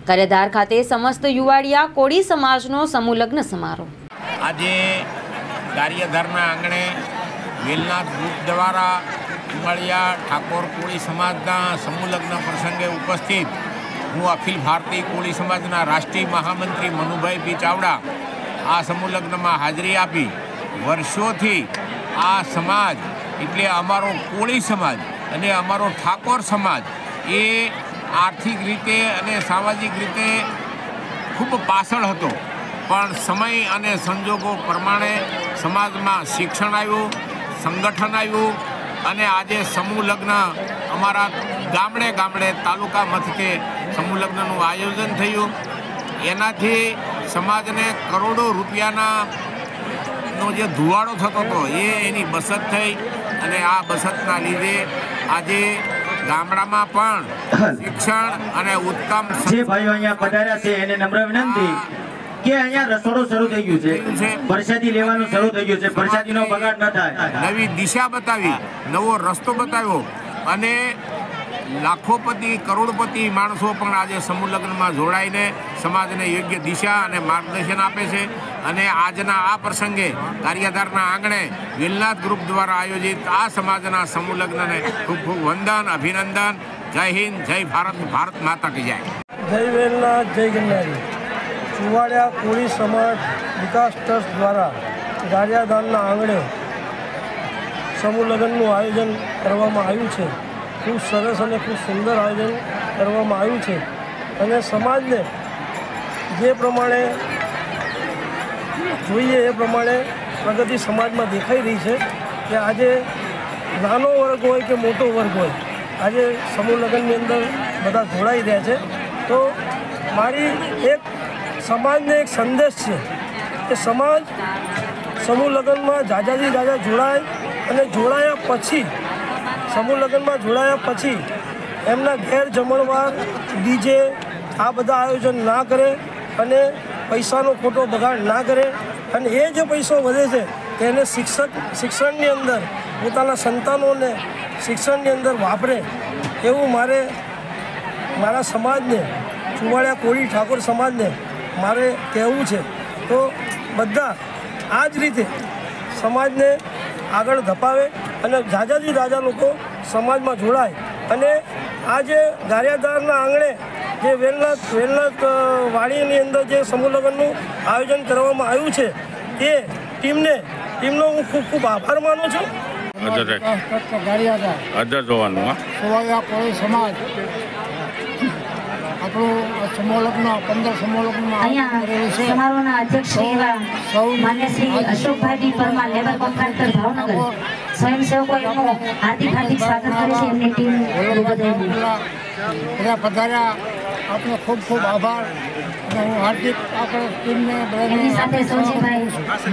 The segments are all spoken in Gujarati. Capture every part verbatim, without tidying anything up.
કાર્યધાર ખાતે સમસ્ત યુવાડિયા કોળી સમાજનો સમૂહ લગ્ન સમારોહ આજે કાર્યધારના આંગણે વેલનાથ ગ્રુપ દ્વારા ઉમળિયા ઠાકોર કોળી સમાજના સમૂહ લગ્ન પ્રસંગે ઉપસ્થિત હું અખિલ ભારતીય કોળી સમાજના રાષ્ટ્રીય મહામંત્રી મનુભાઈ પી ચાવડા આ સમૂહ લગ્નમાં હાજરી આપી વર્ષોથી આ સમાજ એટલે અમારો કોળી સમાજ અને અમારો ઠાકોર સમાજ એ આર્થિક રીતે અને સામાજિક રીતે ખૂબ પાછળ હતો, પણ સમય અને સંજોગો પ્રમાણે સમાજમાં શિક્ષણ આવ્યું, સંગઠન આવ્યું અને આજે સમૂહ લગ્ન અમારા ગામડે ગામડે તાલુકા મથકે સમૂહ લગ્નનું આયોજન થયું। એનાથી સમાજને કરોડો રૂપિયાના નો જે ધુવાડો થતો હતો એ એની બચત થઈ અને આ બચતના લીધે આજે ગામડામાં પણ શિક્ષણ અને ઉત્તમ જે ભાઈઓ અહીંયા પધાર્યા છે એને નમ્ર વિનંતી કે અહીંયા રસોડું શરૂ થઈ ગયું છે, પ્રસાદી લેવાનું શરૂ થઈ ગયું છે, પ્રસાદીનો બગાડ ન થાય। નવી દિશા બતાવી, નવો રસ્તો બતાવ્યો અને લાખોપતિ કરોડપતિ માણસો પણ આજે સમૂહ લગ્નમાં જોડાઈને સમાજને યોગ્ય દિશા અને માર્ગદર્શન આપે છે। અને આજના આ પ્રસંગે કાર્યધારના આંગણે વેલનાથ ગ્રુપ દ્વારા આયોજિત આ સમાજના સમૂહ લગ્નને ખૂબ ખૂબ વંદન, અભિનંદન। જય હિન્દ, જય ભારત, ભારત માતા કી જય। જય વેલનાથ, જય ગિરનારી। ચુવાડિયા કોળી સમાજ વિકાસ ટ્રસ્ટ દ્વારા કાર્યધારના આંગણે સમૂહ લગ્નનું આયોજન કરવામાં આવ્યું છે। ખૂબ સરસ અને ખૂબ સુંદર આયોજન કરવામાં આવ્યું છે અને સમાજને જે પ્રમાણે જોઈએ એ પ્રમાણે પ્રગતિ સમાજમાં દેખાઈ રહી છે કે આજે નાનો વર્ગ હોય કે મોટો વર્ગ હોય આજે સમૂહ લગ્નની અંદર બધા જોડાઈ રહ્યા છે। તો મારી એક સમાજને એક સંદેશ છે કે સમાજ સમૂહ લગ્નમાં જાજાથી જાજા જોડાય અને જોડાયા પછી સમૂહ લગ્નમાં જોડાયા પછી એમના ઘેર જમણવાર, ડીજે આ બધા આયોજન ના કરે અને પૈસાનો ખોટો બગાડ ના કરે અને એ જે પૈસો વધે છે તેને શિક્ષક શિક્ષણની અંદર પોતાના સંતાનોને શિક્ષણની અંદર વાપરે એવું મારે મારા સમાજને, ચુવાડિયા કોળી ઠાકોર સમાજને મારે કહેવું છે। તો બધા આ જ રીતે સમાજને આગળ ધપાવે અને જાજાથી જાજા લોકો સમાજમાં જોડાય અને આ જે કાર્યધારના આંગણે જે વેલનાથ વેલનાથ વાડીની અંદર જે સમૂહ લગ્નનું આયોજન કરવામાં આવ્યું છે એ ટીમને ટીમનો હું ખૂબ ખૂબ આભાર માનું છું। ચુવાડિયા કોળી સમાજ આપણું સમૂહ લગ્ન પંદર સમૂહ લગ્ન સમારોહના અધ્યક્ષ શ્રી એવા માન્ય શ્રી અશોકભાઈ પરમાર, લેબર કોન્ટ્રાક્ટર ભાવનગર, સ્વયંસેવકો એમનું હાર્દિક હાર્દિક સ્વાગત કરે છે। એમની ટીમ બધા પધાર્યા, આપનો ખૂબ ખૂબ આભાર અને હું હાર્દિક આપણે ટીમને એમની સાથે સૌજીભાઈ।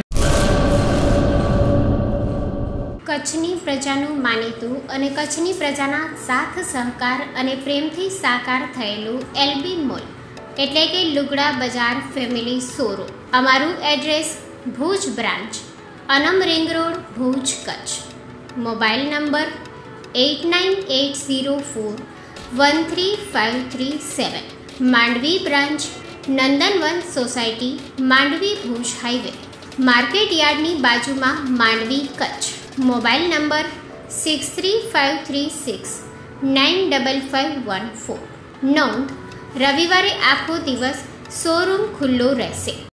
કચ્છની પ્રજાનું માનીતું અને કચ્છની પ્રજાના સાથ સહકાર અને પ્રેમથી સાકાર થયેલું એલબી મોલ એટલે કે લુગડા બજાર ફેમિલી શોરૂમ। અમારું address Bhuj branch, Anam ring road, Bhuj, Kutch. Mobile number eight nine eight zero four one three five three seven. Mandvi branch, Nandanvan society, Mandvi, Bhuj highway, market યાર્ડની બાજુમાં, Mandvi, Kutch. Mobile number six three five three six nine double five one four. નોંધ: રવિવારે આખો દિવસ શોરૂમ ખુલ્લો રહેશે।